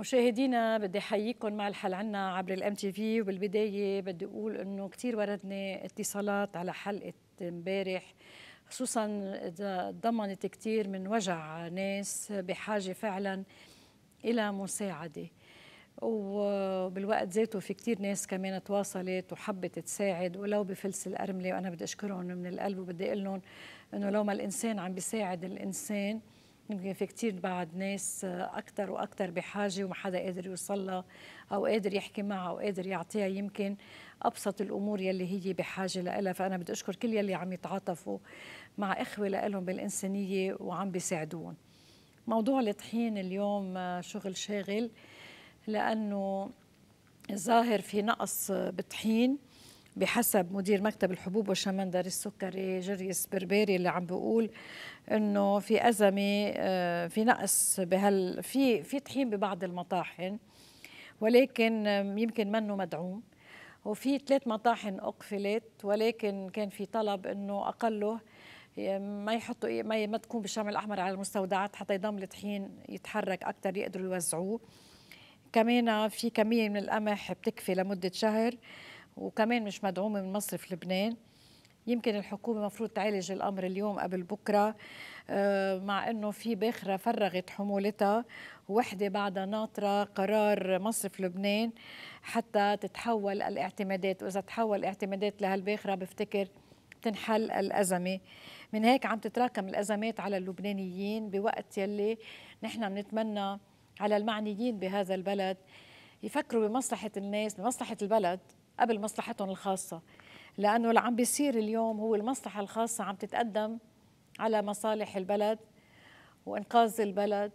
مشاهدينا بدي احييكم مع الحل عنا عبر الام تي في. وبالبدايه بدي اقول انه كثير وردني اتصالات على حلقه امبارح، خصوصا اذا ضمنت كثير من وجع ناس بحاجه فعلا الى مساعده. وبالوقت ذاته في كثير ناس كمان تواصلت وحبت تساعد ولو بفلس الأرملة، وأنا بدي أشكرهم من القلب وبدي أقول لهم إنه لو ما الإنسان عم بيساعد الإنسان يمكن في كثير بعد ناس أكثر وأكثر بحاجة وما حدا قادر يوصل لها أو قادر يحكي معها أو قادر يعطيها يمكن أبسط الأمور يلي هي بحاجة لها. فأنا بدي أشكر كل يلي عم يتعاطفوا مع إخوة لهم بالإنسانية وعم بيساعدوهم. موضوع الطحين اليوم شغل شاغل، لأنه ظاهر في نقص بطحين بحسب مدير مكتب الحبوب والشمندر السكري جريس بربيري، اللي عم بيقول انه في أزمة، في نقص في طحين ببعض المطاحن، ولكن يمكن منه مدعوم. وفي 3 مطاحن أقفلت، ولكن كان في طلب انه اقله ما يحطوا ما تكون بالشمع الأحمر على المستودعات حتى يضم الطحين يتحرك أكثر يقدروا يوزعوه. كمان في كمية من القمح بتكفي لمدة شهر، وكمان مش مدعومة من مصرف لبنان. يمكن الحكومة مفروض تعالج الأمر اليوم قبل بكرة، مع أنه في باخرة فرغت حمولتها ووحدة بعدها ناطرة قرار مصرف لبنان حتى تتحول الاعتمادات، وإذا تحول الاعتمادات لهالباخرة بفتكر تنحل الأزمة. من هيك عم تتراكم الأزمات على اللبنانيين بوقت يلي نحن بنتمنى على المعنيين بهذا البلد يفكروا بمصلحة الناس، بمصلحة البلد قبل مصلحتهم الخاصة، لأنه اللي عم بيصير اليوم هو المصلحة الخاصة عم تتقدم على مصالح البلد وإنقاذ البلد،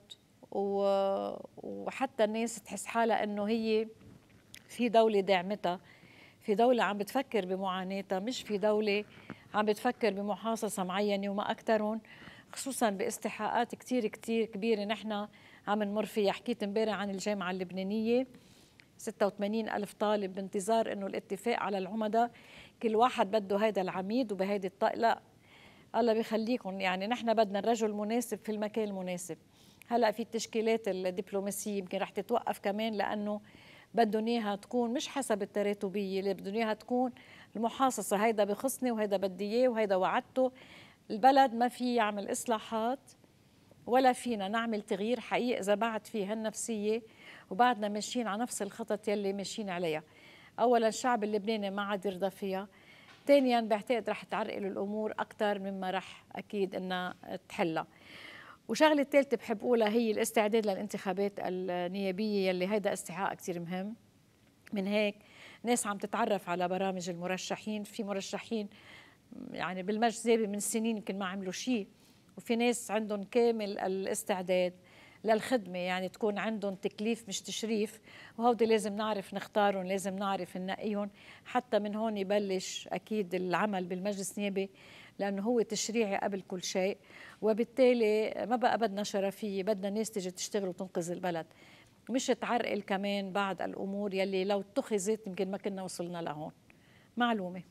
وحتى الناس تحس حالها أنه هي في دولة داعمتها، في دولة عم بتفكر بمعاناتها، مش في دولة عم بتفكر بمحاصصة معينة وما أكثرهم، خصوصا باستحقاقات كتير كتير كبيرة نحن عم نمر فيها. حكيت امبارح عن الجامعة اللبنانية، 86 ألف طالب بانتظار انه الاتفاق على العمدة، كل واحد بده هيدا العميد وبهيدي الطاقة. لا، الله بيخليكم، يعني نحن بدنا الرجل المناسب في المكان المناسب. هلا في التشكيلات الدبلوماسية يمكن رح تتوقف كمان، لأنه بدهم اياها تكون مش حسب التراتبية، اللي بدهم اياها تكون المحاصصة، هيدا بخصني وهيدا بدي اياه وهيدا وعدته. البلد ما في يعمل إصلاحات ولا فينا نعمل تغيير حقيقي إذا بعد فيه هالنفسية وبعدنا ماشيين على نفس الخطط يلي ماشيين عليها. أولا الشعب اللبناني ما عاد يرضى فيها، ثانيا بعتقد رح تعرقل الأمور أكثر مما رح أكيد إنها تحلها. وشغلة الثالثة بحب أقولها هي الاستعداد للانتخابات النيابية يلي هيدا استحقاق كتير مهم. من هيك ناس عم تتعرف على برامج المرشحين، في مرشحين يعني بالمجزبة من سنين يمكن ما عملوا شيء، وفي ناس عندهم كامل الاستعداد للخدمة، يعني تكون عندهم تكليف مش تشريف، وهودي لازم نعرف نختارهم، لازم نعرف ننقيهم. حتى من هون يبلش أكيد العمل بالمجلس النيابي، لأنه هو تشريعي قبل كل شيء، وبالتالي ما بقى بدنا شرفية، بدنا ناس تيجي تشتغل وتنقذ البلد، مش تعرقل كمان بعض الأمور يلي لو اتخذت يمكن ما كنا وصلنا لهون. معلومة.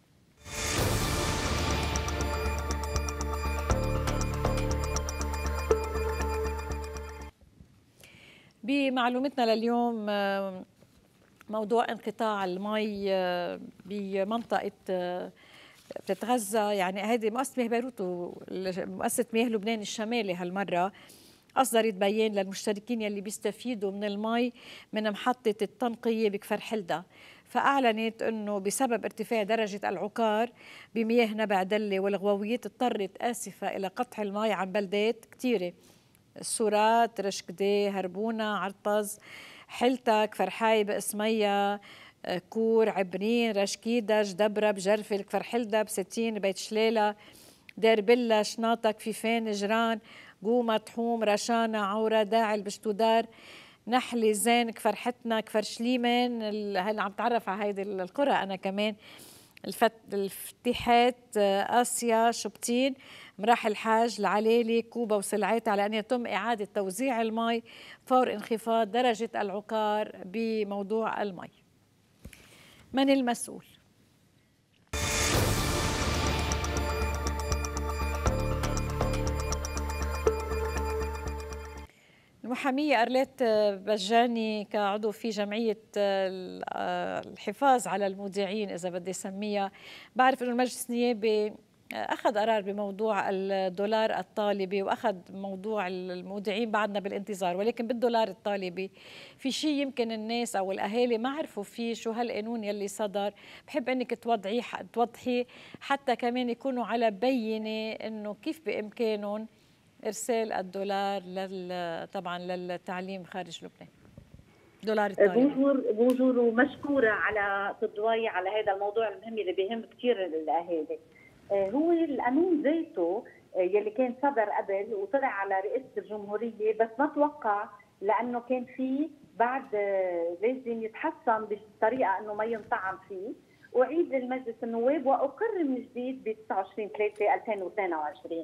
بمعلومتنا لليوم موضوع انقطاع المي بمنطقة بتتغذى، يعني هذه مؤسسة مياه بيروت ومؤسسة مياه لبنان الشمالي هالمرة أصدرت بيان للمشتركين يلي بيستفيدوا من المي من محطة التنقية بكفر حلدة، فأعلنت أنه بسبب ارتفاع درجة العقار بمياه نبع دلة والغواويات اضطرت آسفة إلى قطع المي عن بلدات كتيرة: السورات، رشكدي، هربونة، عرطز، حلتا، كفر حايب، اسمية، كور، عبرين، رشكيدة، جدبرة، بجرفل، كفر حلدة، بستين، بيت شليلة، دير بلا، شناطة، كفيفين، جران، قومة، طحوم، رشانة، عورة، داعل، بشتودار، نحلي، زين، كفر حتنا، كفر شليمن. هلا عم تعرف على هيدي القرى أنا كمان. الفتيحات، آسيا، شبتين، مراح الحاج، العليلي، كوبا، وسلعات، على أن يتم إعادة توزيع المي فور انخفاض درجة العقار بموضوع المي. من المسؤول؟ المحامية أرليت بجاني كعضو في جمعية الحفاظ على المودعين إذا بدي أسميها، بعرف إنه المجلس النيابي أخذ قرار بموضوع الدولار الطالبي وأخذ موضوع المودعين بعدنا بالانتظار، ولكن بالدولار الطالبي في شيء يمكن الناس أو الأهالي ما عرفوا فيه شو هالقانون يلي صدر. بحب أنك توضحي حتى كمان يكونوا على بينة أنه كيف بإمكانهم إرسال الدولار طبعا للتعليم خارج لبنان. دولار الطالب. بونجور ومشكورة على تضوي على هذا الموضوع المهم اللي بيهم كثير الأهالي. هو القانون ذاته يلي كان صدر قبل وطلع على رئاسة الجمهورية، بس ما توقع لأنه كان فيه بعد لازم يتحسن بطريقة أنه ما ينطعن فيه، وعيد للمجلس النواب وأقر من جديد ب 29/3/2022.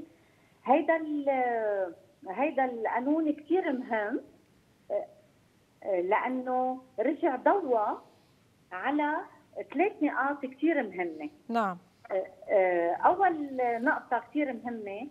هيدا القانون كثير مهم لأنه رجع ضوى على 3 نقاط كثير مهمة. نعم. أول نقطة كثير مهمة،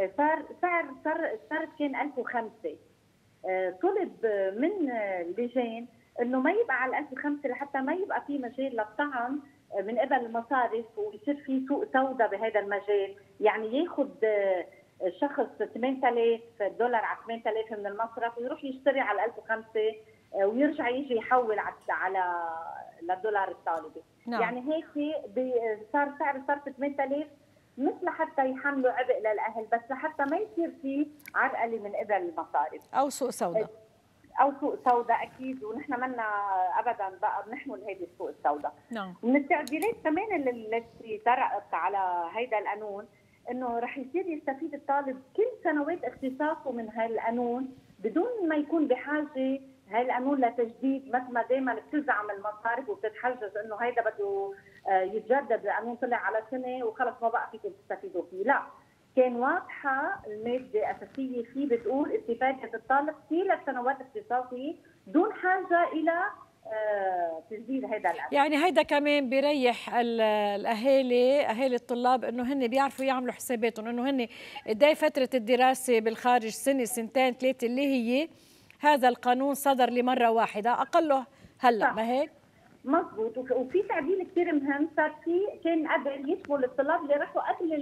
صار كان 1005. طلب من اللجان انه ما يبقى على 1005 لحتى ما يبقى في مجال للطعن من قبل المصارف ويصير في سوق سوداء بهذا المجال، يعني ياخذ شخص 8000 دولار على 8000 من المصرف ويروح يشتري على 1005 ويرجع يجي يحول على للدولار الطالبي. نعم. يعني هيك صار سعر صرف 8000 مش لحتى يحملوا عبء للاهل، بس لحتى ما يصير في عرقله من قبل المصارف او سوق سوداء. او سوق سوداء اكيد، ونحن منا ابدا بقى بنحمل هيدي السوق السوداء. نعم. ومن التعديلات كمان التي طرأت على هيدا القانون انه رح يصير يستفيد الطالب كل سنوات اختصاصه من هالقانون بدون ما يكون بحاجه هاي القانون لتجديد، مثل ما دائما بتزعم المصارف وبتتحجج انه هيدا بده يتجدد، القانون طلع على سنه وخلص ما بقى فيكم تستفيدوا فيه. لا، كان واضحه الماده اساسيه فيه بتقول استفاده الطالب طيله سنوات اختصاصه دون حاجه الى تجديد هذا القانون. يعني هيدا كمان بيريح الاهالي، اهالي الطلاب، انه هن بيعرفوا يعملوا حساباتهم انه هن قد فتره الدراسه بالخارج سنه سنتين ثلاثه، اللي هي هذا القانون صدر لمره واحده اقله هلا، ما هيك؟ مضبوط. وفي تعديل كثير مهم صار في، كان قبل يشمل الطلاب اللي راحوا قبل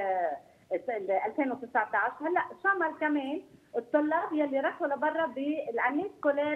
2019، هلا شمل كمان الطلاب يلي راحوا لبرا بالاني سكولير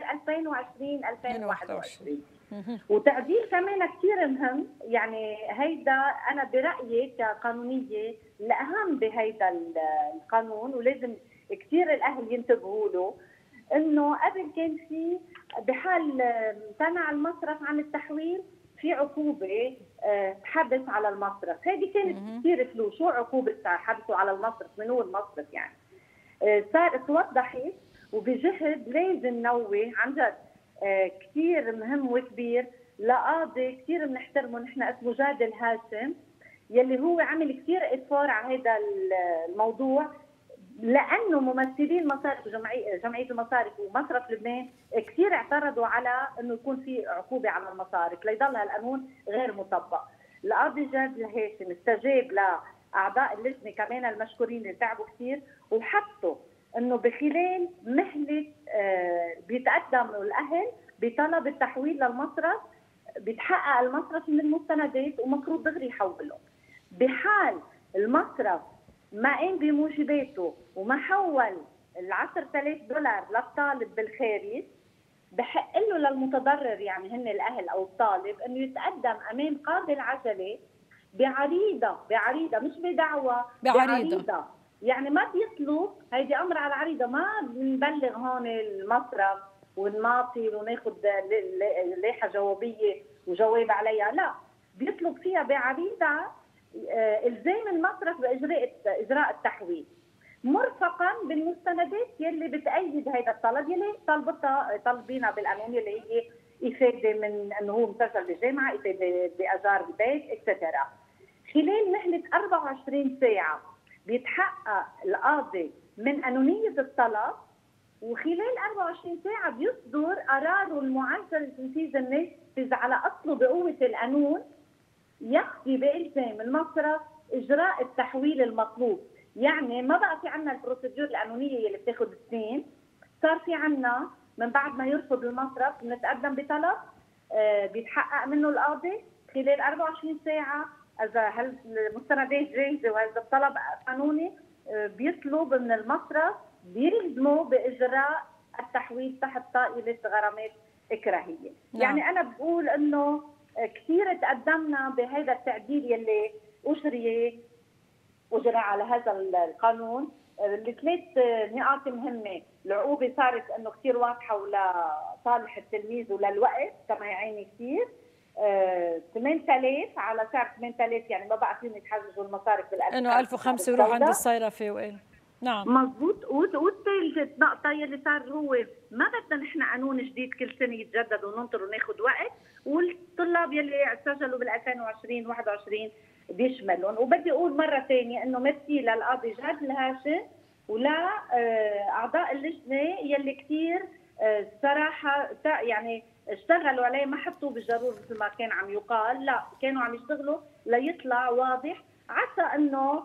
2020-2021. وتعديل كمان كثير مهم، يعني هيدا انا برايي كقانونيه الاهم بهيدا القانون ولازم كثير الاهل ينتبهوا له، انه قبل كان في بحال امتنع المصرف عن التحويل في عقوبه حبس على المصرف. هذه كانت كثير فلو، شو عقوبه حبسه على المصرف؟ من هو المصرف يعني؟ صارت توضحت وبجهد لازم نوه عن جد كثير مهم وكبير لقاضي كثير بنحترمه نحن اسمه جاد الهاشم، يلي هو عمل كثير افور على هذا الموضوع، لانه ممثلين مصارف جمعيه المصارف ومصرف لبنان كثير اعترضوا على انه يكون في عقوبه على المصارف ليضل هالقانون غير مطبق. القاضي جاد الهاشم استجاب لاعضاء اللجنه كمان المشكورين اللي تعبوا كثير، وحطوا انه بخلال مهله بيتقدموا الاهل بطلب التحويل للمصرف بيتحقق المصرف من المستندات ومفروض دغري يحولهم. بحال المصرف ما قام بموجباته وما حول $10,000 للطالب بالخارج، بحق له للمتضرر يعني هن الاهل او الطالب انه يتقدم امام قاضي العجله بعريضه مش بدعوى، بعريضه. يعني ما بيطلب، هيدي امر على العريضه، ما بنبلغ هون المصرف ونماطل وناخذ لائحه جوابيه وجواب عليها، لا، بيطلب فيها بعريضه الزام المصرف باجراء التحويل مرفقا بالمستندات يلي بتأيد هذا الطلب يلي طالبينها بالقانون، يلي هي افاده من انه هو مسجل بالجامعه، افاده باجار البيت اكسترا. خلال مهله 24 ساعه بيتحقق القاضي من قانونيه الطلب، وخلال 24 ساعه بيصدر قراره المعجل لتنفيذ النافذ على اصله بقوه القانون، يقضي بإلزام المصرف إجراء التحويل المطلوب. يعني ما بقى في عندنا البروسيدور القانونية اللي بتاخذ سنين، صار في عنا من بعد ما يرفض المصرف بنتقدم بطلب بيتحقق منه القاضي خلال 24 ساعة إذا هالمستندات جاهزة وإذا الطلب قانوني بيطلب من المصرف بيلزموا بإجراء التحويل تحت طائلة غرامات إكراهية. يعني أنا بقول إنه كثير تقدمنا بهذا التعديل يلي أجرى على هذا القانون. الثلاث نقاط مهمة، العقوبة صارت إنه كثير واضحة ولصالح التلميذ وللوقت كما يعيني كثير. 8000 على سعر 8000 يعني ما بقى فيهم يتحججوا المصارف انه 1005 يروح عند الصيرفه وين. نعم مضبوط. والثالث نقطة يلي صار هو ما بدنا نحن قانون جديد كل سنة يتجدد وننطر وناخذ وقت، والطلاب يلي سجلوا بال 2020 21 بيشملهم. وبدي اقول مرة ثانية انه ميرسي للقاضي جاد الهاشم ولا اعضاء اللجنة يلي كثير صراحة يعني اشتغلوا عليه، ما حطوا بالجرور مثل ما كان عم يقال، لا كانوا عم يشتغلوا ليطلع واضح، عسى انه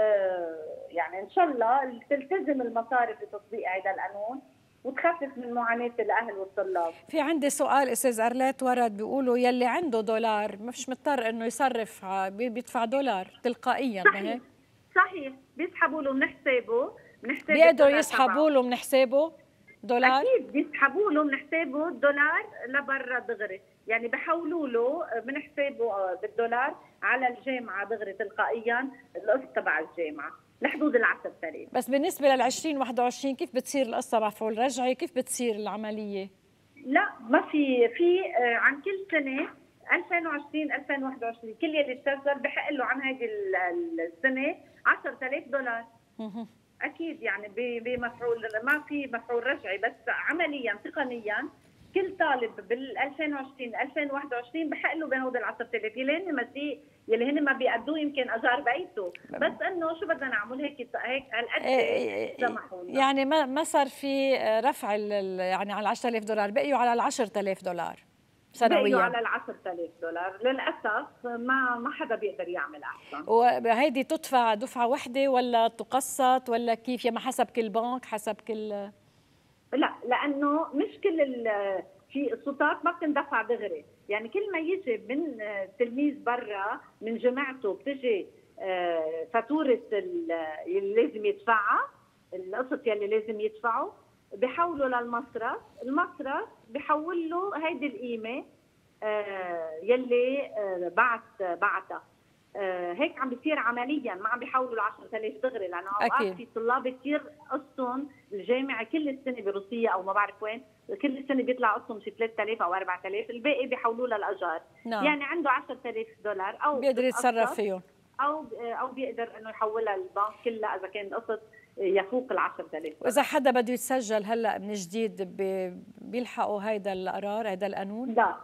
يعني ان شاء الله تلتزم المصارف بتطبيق هذا القانون وتخفف من معاناه الاهل والطلاب. في عندي سؤال استاذ ارلات ورد، بيقولوا يلي عنده دولار مش مضطر انه يصرف، بيدفع دولار تلقائيا. صحيح صحيح، بيسحبوا له من حسابه، من حساب بيقدروا يسحبوا له من حسابه دولار؟ اكيد بيسحبوا له من حسابه الدولار لبرا دغري، يعني بحولوا له من حسابه بالدولار على الجامعه دغري تلقائيا القسط تبع الجامعه لحدود ال10,000. بس بالنسبه لل 2021 كيف بتصير القصه مفعول رجعي؟ كيف بتصير العمليه؟ لا ما في عن كل سنه 2020 2021 كل يلي استسجل بحق له عن هذه السنه $10,000. اكيد يعني بمفعول، ما في مفعول رجعي، بس عمليا تقنيا كل طالب بال 2020 2021 بحق له بهود ال10,000 يلي هن ما بيأدوه يمكن اجار بيته، بس انه شو بدنا نعمل هيك هالقد سمحوا لنا. يعني ما صار في رفع يعني على $10,000، بقيوا على $10,000 سنويا. بقيوا على $10,000 للاسف. ما حدا بيقدر يعمل احسن. وهيدي تدفع دفعه واحده ولا تقسط ولا كيف؟ يعني حسب كل بنك حسب كل؟ لا لانه مش كل في السلطات ما بتندفع دغري، يعني كل ما يجي من تلميذ برا من جامعته بتجي فاتوره اللي لازم يدفعها، القسط يلي لازم يدفعه بحولوا للمصرف، المصرف بحول له هيدي القيمه يلي بعتها. هيك عم بيصير عمليا، ما عم بيحولوا ل 10,000 دغري، لانه اوقات في طلاب كثير قسطهم الجامعه كل السنه بروسيا او ما بعرف وين، كل السنه بيطلع قسطهم شي 3,000 او 4,000، الباقي بيحولوه للاجار. نعم. يعني عنده $10,000 او بيقدر يتصرف فيهم، او بيقدر انه يحولها للبنك كلها اذا كان القسط يفوق $10,000. واذا حدا بده يتسجل هلا من جديد بيلحقوا هيدا القرار هيدا القانون؟ لا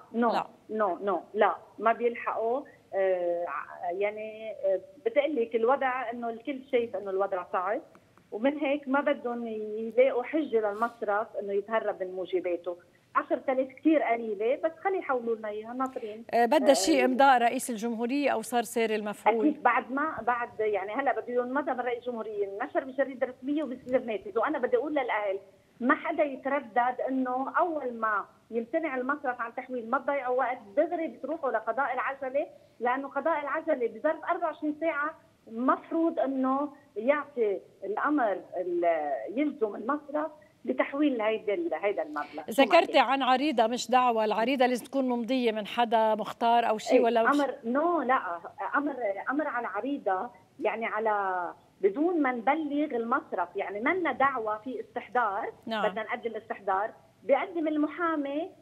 لا ما بيلحقوا. يعني بتقلك الوضع انه الكل شايف انه الوضع صعب، ومن هيك ما بدهم يلاقوا حجه للمصرف انه يتهرب من موجباته. 10,000 كثير قليله، بس خلي يحولوا لنا اياها ناطرين. بدها شيء امضاء رئيس الجمهوريه او صار ساري المفعول؟ اكيد بعد يعني هلا بده ينمضى من رئيس الجمهوريه، نشر بجريده رسميه وبصير نافذ. وانا بدي اقول للاهل ما حدا يتردد انه اول ما يمتنع المصرف عن التحويل ما تضيعوا وقت، دغري بتروحوا لقضاء العجله، لانه قضاء العجله بظرف 24 ساعه مفروض انه يعطي الامر يلزم المصرف بتحويل هيدا المبلغ. ذكرتي عن عريضه مش دعوه، العريضه لازم تكون ممضيه من حدا مختار او شيء ولا امر لا امر على عريضه، يعني على بدون ما نبلغ المصرف، يعني منا دعوه في استحضار. نعم. بدنا نقدم استحضار، بيقدم المحامي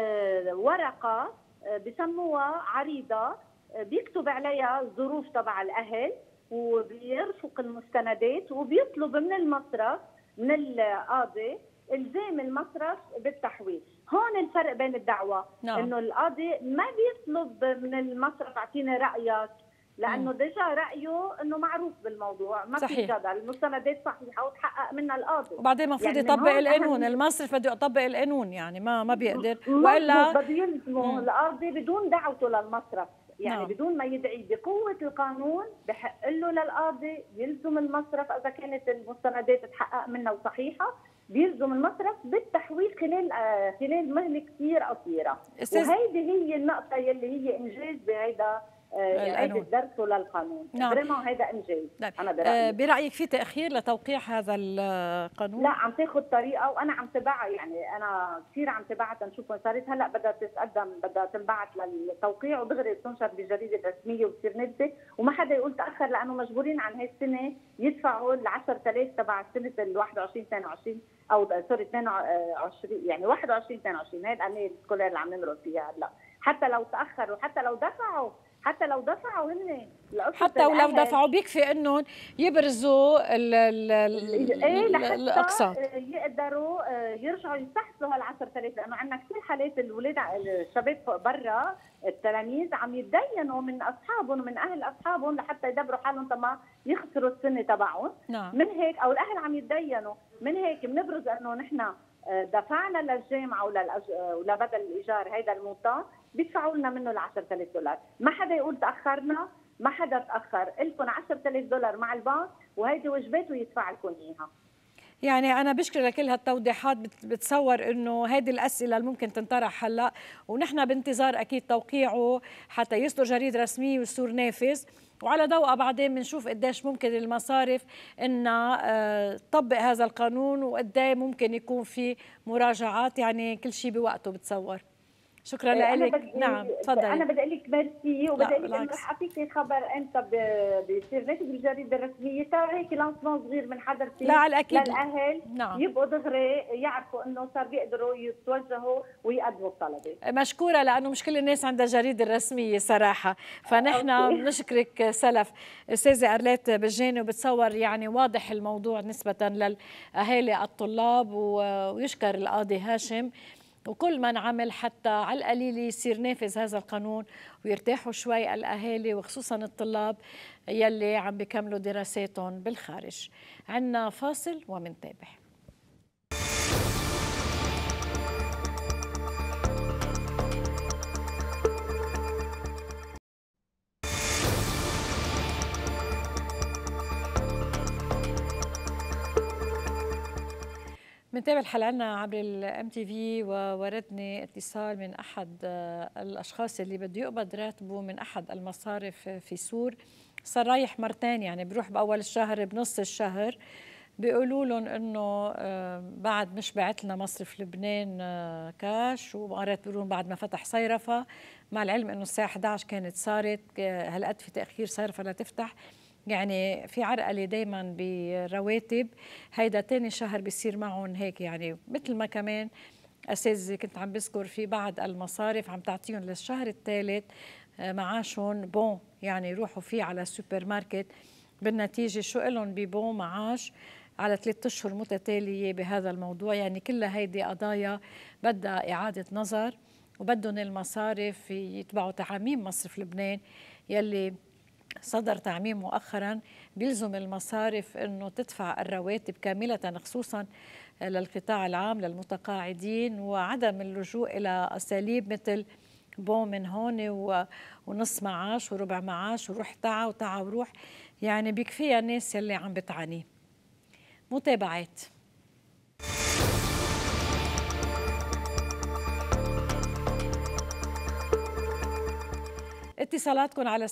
ورقه بسموها عريضه، بيكتب عليها الظروف تبع الاهل وبيرفق المستندات، وبيطلب من المصرف من القاضي الزام المصرف بالتحويل. هون الفرق بين الدعوه. نعم. انه القاضي ما بيطلب من المصرف اعطيني رايك، لانه ديجا رايه انه معروف بالموضوع، ما في جدل، المستندات صحيحه وتحقق منها القاضي. وبعدين المفروض يعني يطبق القانون، المصرف بده يطبق القانون، يعني ما بيقدر والا بده يلزمه القاضي بدون دعوته للمصرف، يعني نعم. بدون ما يدعي بقوه القانون بحق له للقاضي يلزم المصرف اذا كانت المستندات تحقق منها وصحيحه بيلزم المصرف بالتحويل خلال مهله كثير قصيره، وهيدي هي النقطه يلي هي انجاز بهيدا إعادة درسه للقانون. نعم. فريمون هيدا إنجاز. نعم. أنا برأيي. برأيك في تأخير لتوقيع هذا القانون؟ لا، عم تاخذ طريقة وأنا عم تبعها، يعني أنا كثير عم تبعها تنشوف وين صارت. هلا بدها تتقدم، بدها تنبعث للتوقيع ودغري تنشر بالجريدة الرسمية وتصير نزلة، وما حدا يقول تأخر، لأنه مجبورين عن هاي السنة يدفعوا ال 10,000 تبع السنة ال 21 22 أو سوري 22، يعني 21 22. هي الأنية السكولير اللي عم نمرق فيها هلا. حتى لو تأخروا، حتى لو دفعوا هن حتى ولو دفعوا بيكفي انهم يبرزوا الاقساط، يقدروا يرجعوا يستحصلوا هال 10,000، لانه عندنا كثير حالات الاولاد الشباب برا التلاميذ عم يتدينوا من اصحابهم ومن اهل اصحابهم لحتى يدبروا حالهم تما يخسروا السنه تبعهم. نعم. من هيك او الاهل عم يتدينوا، من هيك بنبرز انه نحن دفعنا للجامعه ولا بدل الايجار هيدا المونطان بيدفعوا لنا منه ال 10,000 دولار. ما حدا يقول تاخرنا، ما حدا تاخر، لكم 10,000 دولار مع البنك وهيدي واجباته يدفع لكم اياها. يعني أنا بشكر لكل هالتوضيحات. بتصور إنه هذه الأسئلة اللي ممكن تنطرح هلا، ونحن بانتظار أكيد توقيعه حتى يصدر جريدة رسمية ويصير نافذ، وعلى ضوءه بعدين بنشوف قديش ممكن المصارف إنها تطبق هذا القانون وقد ممكن يكون في مراجعات. يعني كل شيء بوقته بتصور. شكرا لك. نعم تفضلي. انا بدي اقول لك ميرسي، وبدي اقول لك انه رح اعطيكي خبر امتى بيصير نكتب بالجريده الرسميه، ترى هيك لانسمون صغير بنحضر فيه. لا على الاكيد للاهل. نعم. يبقوا دغري يعرفوا انه صار بيقدروا يتوجهوا ويقدموا الطلبه. مشكوره، لانه مش كل الناس عندها جريده رسميه صراحه، فنحن بنشكرك سلف. استاذه ارليت بجاني، وبتصور يعني واضح الموضوع نسبه للاهالي الطلاب، ويشكر القاضي هاشم وكل من عمل حتى على القليل يصير نافذ هذا القانون ويرتاحوا شوي الأهالي، وخصوصا الطلاب يلي عم بيكملوا دراساتهم بالخارج. عنا فاصل ومنتابع. بنتابع الحلقة عنا عبر الام تي في، ووردني اتصال من احد الاشخاص اللي بده يقبض راتبه من احد المصارف في سور. صار رايح مرتين، يعني بروح باول الشهر بنص الشهر، بيقولوا لهم انه بعد مش بعت لنا مصرف لبنان كاش، ومرات بيقولوا بعد ما فتح صيرفه، مع العلم انه الساعه 11 كانت صارت هالقد في تاخير صيرفه لتفتح. يعني في عرقله دايما برواتب. هيدا تاني شهر بيصير معهم هيك، يعني مثل ما كمان اساتذه كنت عم بذكر في بعض المصارف عم تعطيهم للشهر الثالث معاشهم بون، يعني يروحوا فيه على السوبر ماركت. بالنتيجه شو لهم ببون معاش على 3 أشهر متتاليه بهذا الموضوع. يعني كلها هيدي قضايا بدها اعاده نظر، وبدهم المصارف يتبعوا تعاميم مصرف لبنان يلي صدر تعميم مؤخرا بيلزم المصارف انه تدفع الرواتب كامله، خصوصا للقطاع العام للمتقاعدين، وعدم اللجوء الى اساليب مثل بون من هون ونص معاش وربع معاش وروح تعا وتعا وروح. يعني بيكفيها الناس يلي عم بتعاني. متابعات. اتصالاتكم على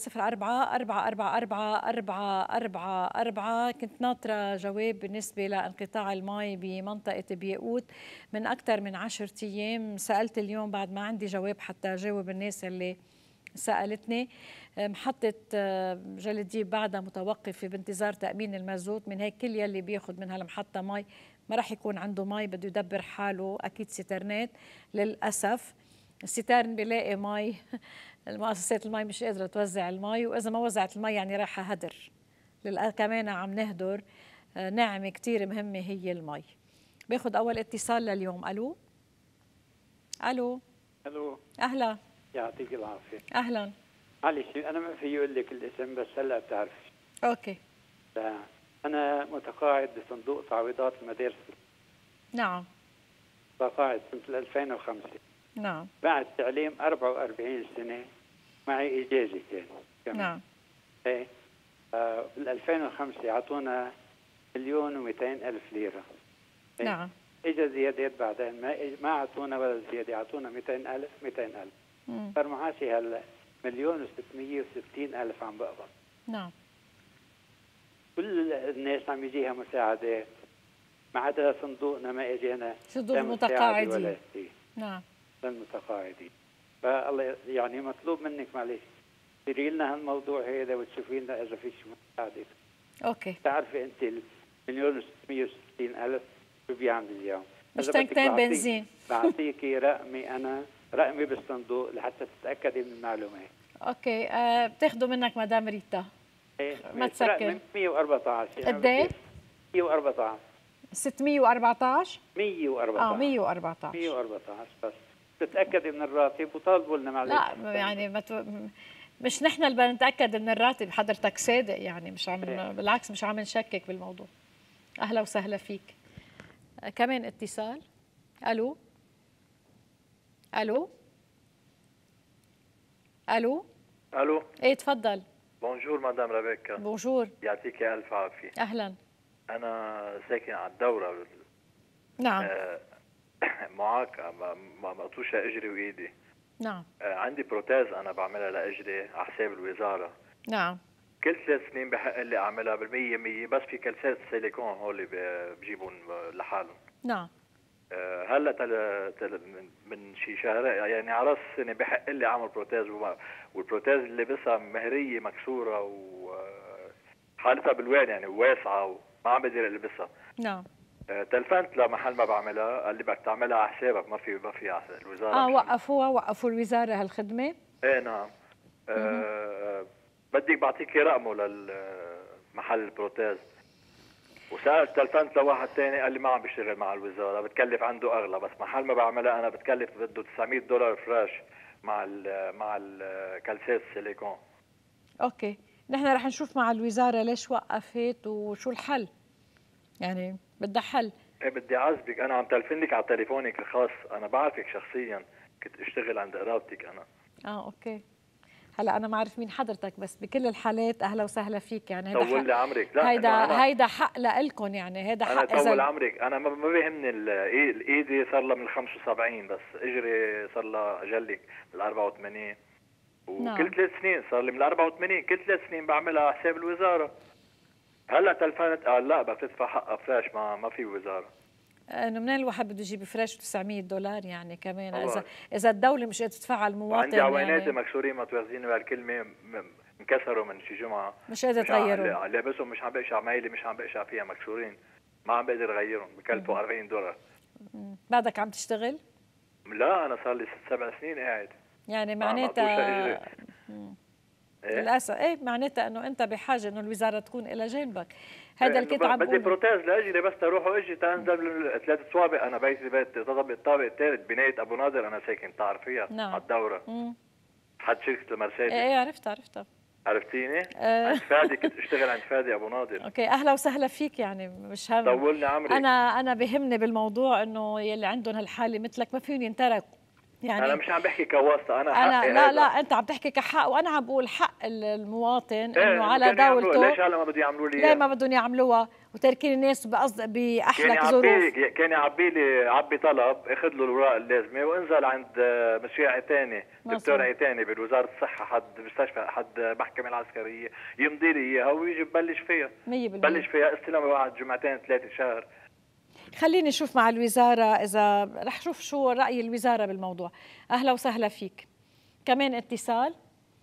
04-444-444. كنت ناطرة جواب بالنسبة لانقطاع المي بمنطقة بيقوت من أكثر من 10 أيام. سألت اليوم بعد ما عندي جواب حتى جاوب الناس اللي سألتني. محطة جلديب بعدها متوقفة بانتظار تأمين المازوت، من هيك كل يلي بياخد من هالمحطة مي ما راح يكون عنده مي، بده يدبر حاله أكيد سترنات. للأسف الستارن بيلاقي مي المؤسسات المي مش قادرة توزع المي، وإذا ما وزعت المي يعني رايحة هدر. كمان عم نهدر نعمة كتير مهمة هي المي. باخد أول اتصال لليوم. ألو ألو الو. أهلا. يعطيك العافية. أهلا. معلش أنا ما في أقول لك الاسم، بس هلا بتعرف. أوكي. لا أنا متقاعد بصندوق تعويضات المدارس. نعم. متقاعد سنة 2005. نعم. بعد تعليم 44 سنة، معي إجازة كمان. نعم. إيه. بال 2005 أعطونا 1,200,000 ليرة. إيه؟ نعم. اجى زيادات بعدين ما اعطونا ولا زياده، اعطونا 200,000 200,000. صار معاشي هلا 1,660,000 عم بقبض. نعم. كل الناس عم يجيها مساعدات ما عدا صندوقنا ما اجينا صندوق المتقاعدين ولا شيء. نعم للمتقاعدين. فالله يعني مطلوب منك معلش تديري لنا هالموضوع هذا وتشوفي لنا اذا في شيء مساعده. اوكي. بتعرفي انت ال 1,660,000 شو بيعمل اليوم؟ مش تنكتين بنزين. بعطيكي رقمي بالصندوق لحتى تتاكدي من المعلومات. اوكي. بتاخذوا منك مدام ريتا. ايه ما تسكر. 114 قد ايه؟ 114 614 114 114 114 بس تتاكدي من الراتب وطالبوا لنا معلش. لا يعني مش نحن اللي بدنا نتاكد من الراتب، حضرتك صادق يعني، مش عم بالعكس مش عم نشكك بالموضوع. اهلا وسهلا فيك. كمان اتصال. الو الو الو الو. ايه تفضل. بونجور مدام ريبيكا. بونجور. يعطيك الف عافيه. اهلا. انا ساكن على الدوره. نعم. معاق مقطوشه اجري وايدي. نعم. عندي بروتاز انا بعملها لاجري على حساب الوزاره. نعم. كل 3 سنين بحق لي اعملها بالمية مية، بس في كلسات السيليكون هول اللي بجيبهم لحالهم. نعم. هلا من شي شهر يعني على راس السنه بحق لي اعمل بروتاز، والبروتاز اللي لابسها مهريه مكسوره وحالتها بالوين يعني واسعه وما عم بقدر البسها. نعم. تلفنت لمحل ما بعملها قال لي بدك تعملها على حسابك، ما في على الوزاره. وقفوا الوزاره هالخدمه؟ ايه نعم. بدك بعطيكي رقمه للمحل البروتاز. وسألت تلفنت لواحد تاني قال لي ما عم بيشتغل مع الوزاره، بتكلف عنده اغلى، بس محل ما بعملها انا بتكلف بده $900 فراش مع الكلسات السيليكون. اوكي، نحن رح نشوف مع الوزاره ليش وقفت وشو الحل، يعني بدها حل. ايه بدي اعذبك، انا عم تلفنك على تليفونك الخاص، انا بعرفك شخصيا، كنت اشتغل عند قرابتك انا. اوكي. هلا انا ما اعرف مين حضرتك، بس بكل الحالات اهلا وسهلا فيك، يعني طول لي عمرك. لا هيدا حق لإلكم، يعني هيدا حق. انا طول عمرك، انا ما بيهمني الايدي صار لها من 75، بس اجري صار لها اجلك من 84. وكل 3 سنين صار لي من 84، كل 3 سنين بعملها على حساب الوزاره. هلا تلفنت قال لا بدك تدفع حقها فريش، ما في وزاره. انه منين الواحد بده يجيب فريش $900 يعني كمان اذا الدوله مش قادره تدفع على المواطن. عندي عويناتي مكسورين، ما تواخذيني بهالكلمه، انكسروا من شي جمعه، مش قادر تغيرهم. لابسهم مش عم بقشع ميلي، مش عم بقشع فيها، مكسورين ما عم بقدر اغيرهم، بكلفوا $40. بعدك عم تشتغل؟ لا انا صار لي 7 سنين قاعد. يعني معناتها للاسف ايه معناتها انه انت بحاجه انه الوزاره تكون الى جانبك. هذا اللي كنت عم بقول. بدي بروتاز لاجري بس تروح واجي تنزل 3 طوابق. انا بيت الطابق الثالث بنايه ابو ناظر، انا ساكن بتعرفيها. نعم. على الدوره. حد شركه المرسيدس. ايه عرفتها. عرفتيني؟ عند فادي، كنت اشتغل عند فادي ابو ناظر. اوكي، اهلا وسهلا فيك، يعني مش هم. طولني عمرك. انا بهمني بالموضوع انه يلي عندهم هالحاله مثلك ما فيهم ينتركوا. يعني انا مش عم بحكي كواسطه، انا لا انت عم تحكي كحق، وانا عم بقول حق المواطن انه على دولته. ليش هلا ما بدهم يعملوا لي؟ ليه ما بدهم يعملوها وتاركين الناس باحلى ظروف؟ كان يعبي لي عبي طلب، اخذ له الاوراق اللازمه وانزل عند مشيع عتاني، دكتور عتاني بوزاره الصحه، حد مستشفى، حد محكمه العسكريه، يمضي لي اياها ويجي ببلش فيها 100%. بلش فيها استلم بعد جمعتين 3 شهر. خليني اشوف مع الوزاره، اذا رح اشوف شو راي الوزاره بالموضوع. اهلا وسهلا فيك. كمان اتصال.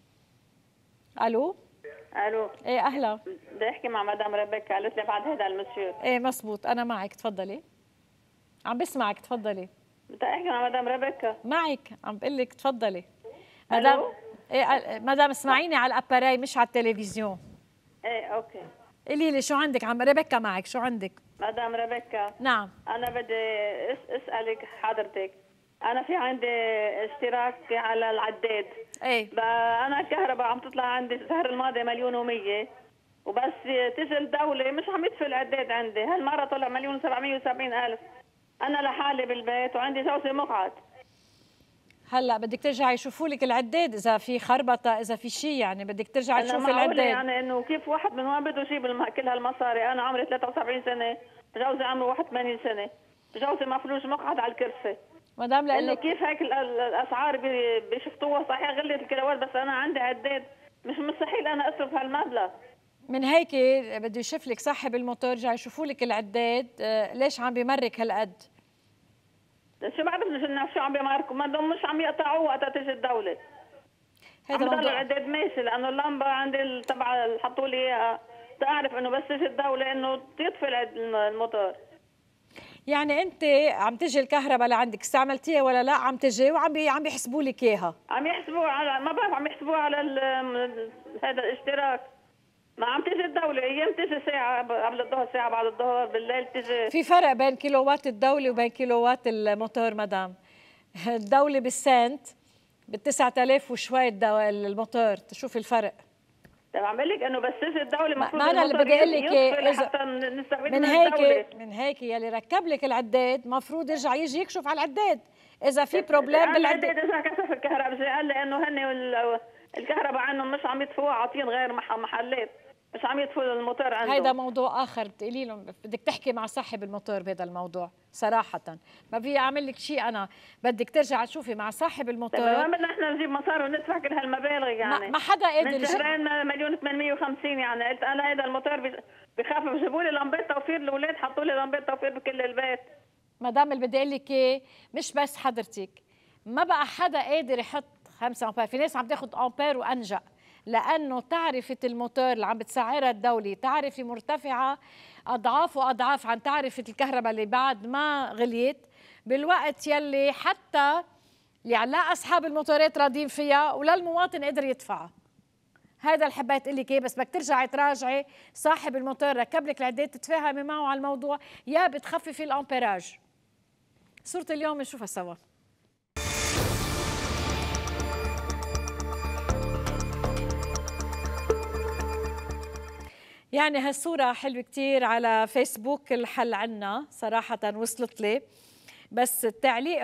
الو ايه اهلا. بدي احكي مع مدام ريبيكا، قالت لي بعد هذا المسيو. ايه مزبوط، انا معك، تفضلي. عم بسمعك، تفضلي. بدي احكي مع مدام ريبيكا. معك، عم بقول لك تفضلي. مدام ايه مدام اسمعيني على الاباراي مش على التلفزيون. ايه اوكي. قولي لي شو عندك. عم ريبيكا معك، شو عندك؟ مدام ريبيكا. نعم. انا بدي اسالك حضرتك، انا في عندي اشتراك على العداد. ايه انا الكهرباء عم تطلع عندي الشهر الماضي 1,100,000، وبس تيجي الدوله مش عم يدفع العداد عندي. هالمره طلع 1,770,000. انا لحالي بالبيت وعندي زوجي مقعد. هلا بدك ترجعي يشوفوا لك العداد اذا في خربطه، اذا في شيء، يعني بدك ترجعي تشوفي العداد. يعني انه كيف واحد من وين بده يجيب كل هالمصاري؟ انا عمري 73 سنه، جوزي عمره 81 سنه. جوزي مفروش مقعد على الكرسي. مدام لانه لك كيف هيك الاسعار بيشفتوها صحيح غليت الكيلوات، بس انا عندي عداد مش مستحيل انا اصرف هالمبلغ. من هيك بده يشوف لك صاحب الموتور جاي يشوفوا لك العداد ليش عم بيمرك هالقد. شو بعرف شو عم بيماركوا، ما دام مش عم يقطعوه وقت تيجي الدوله. هذا عم موضوع العداد ماشي، لانه اللمبه عندي تبع اللي حطوا لي اياها، تعرف انه بس تيجي الدوله انه تطفي الموتور. يعني انت عم تجي الكهرباء لعندك استعملتيها ولا لا؟ عم تجي وعم بيحسبوا لك اياها. عم يحسبوها على، ما بعرف عم يحسبوها على هذا الاشتراك. ما عم تيجي الدولة، ايام تيجي ساعة قبل الظهر، ساعة بعد الظهر، بالليل تيجي. في فرق بين كيلووات الدولة وبين كيلووات الموتور مدام. الدولة بالسنت ب9000 وشوي الموتور، تشوف الفرق. طيب عم بقول لك انه بس تيجي الدولة المفروض ما انا اللي بدي اقول لك حتى نستفيد من هيك يلي ركب لك العداد مفروض يرجع يجي يكشف على العداد اذا في بروبليم بالعداد. اذا كشف الكهرباء قال لي انه هن الكهرباء عندهم مش عم يطفوها، عاطين غير محلات مش عم يطفوا الموتور عندهم. هيدا موضوع اخر، بتقولي لهم بدك تحكي مع صاحب الموتور بهذا الموضوع صراحه. ما في اعمل لك شيء انا، بدك ترجع تشوفي مع صاحب الموتور. ما بدنا احنا نجيب مصاري وندفع كل هالمبالغ يعني. ما حدا قادر. من شهرين 1,850,000 يعني. قلت انا هذا الموتور بخاف جيبوا لي لمبات توفير، الاولاد حطوا لي لمبات توفير بكل البيت. مدام اللي بدي اقول لك ايه، مش بس حضرتك، ما بقى حدا قادر يحط 5 امبير، في ناس عم تاخذ امبير وانجا، لانه تعرفه الموتور اللي عم بتسعرها الدوله تعرفه مرتفعه اضعاف واضعاف عن تعرفه الكهرباء اللي بعد ما غليت، بالوقت يلي حتى يعني لا اصحاب الموتورات راضين فيها ولا المواطن قدر يدفعها. هذا اللي حبيت اقول لك ايه، بس بدك ترجعي تراجعي صاحب الموتور ركب لك العداد، تتفاهمي معه على الموضوع، يا بتخففي الامبيراج. صورة اليوم نشوفها سوا. يعني هالصورة حلوة كتير على فيسبوك، الحل عنا صراحة وصلت لي، بس التعليق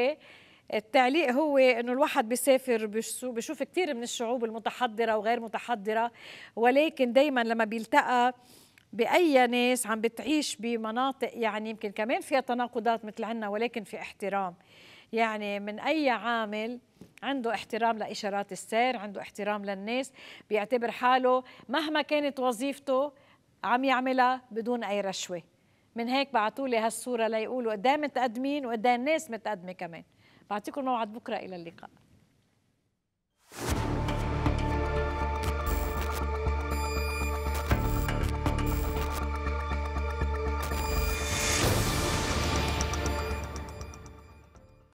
هو انه الواحد بيسافر بيشوف كثير من الشعوب المتحضره وغير متحضره، ولكن دائما لما بيلتقى باي ناس عم بتعيش بمناطق يعني يمكن كمان فيها تناقضات مثل عنا، ولكن في احترام. يعني من اي عامل عنده احترام لاشارات السير، عنده احترام للناس، بيعتبر حاله مهما كانت وظيفته عم يعملها بدون اي رشوه. من هيك بعثوا لي هالصوره ليقولوا قدام متقدمين وقدام الناس متقدمه كمان. بعطيكم موعد بكره، الى اللقاء.